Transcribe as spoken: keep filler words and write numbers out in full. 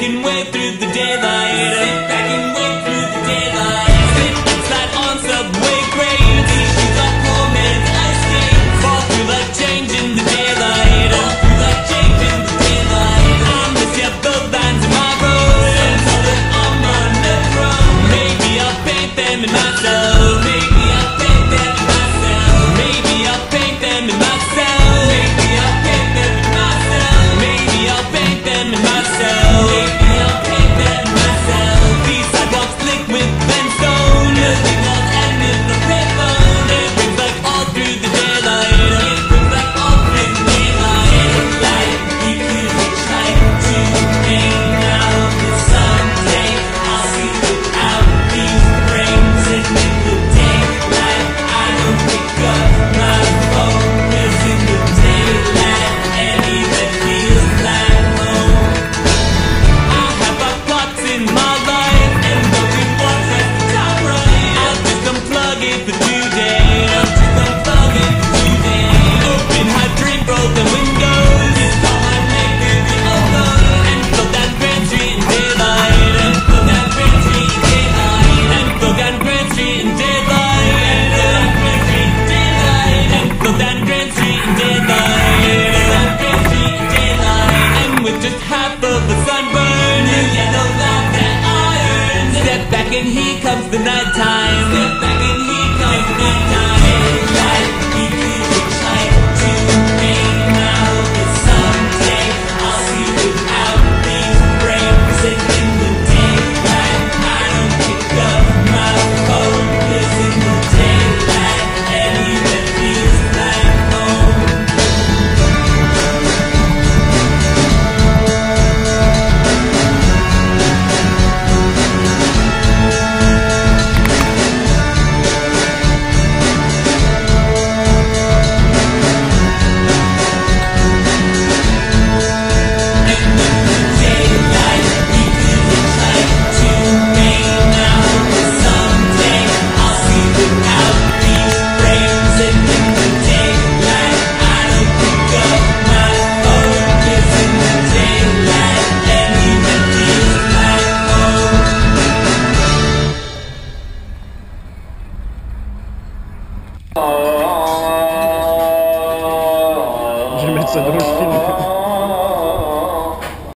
and wait through the daylight. Sit back and wait through the daylight. Sit and slide on subway grades. These shoes are poor man's ice skates. Fall through like change in the daylight. Fall through like change in the daylight. I miss your both lines in my road. Some tell that I'm on the road. Maybe I'll paint them in myself. Maybe I'll paint them in myself. Maybe I'll paint them in myself. Maybe I'll paint them in myself. Maybe I'll paint them in myself. Maybe I'll paint them in myself. These sidewalks slick with brimstone. The signals end in the payphone. It rings like all through the daylight. It rings like all through the daylight. Daylight, we could hitchhike to hang out, but someday I'll see without these brains. And in the daylight, I don't pick up my phone. 'Cause in the daylight, anywhere feels like home. I have my plots in my life, and nothing wants at the top right. I'll just unplug it for today. I'll just unplug it for today. Open high dream, roll the windows. It's all I make through the alone. And float down Grand Street in daylight. And float down Grand Street in daylight. And float down Grand Street in daylight. And float down Grand Street in daylight. And float down Grand Street in daylight. And float down Grand Street in daylight. And with just half of a sunburn, you yellow love that iron. Step back and here comes the nighttime. Step back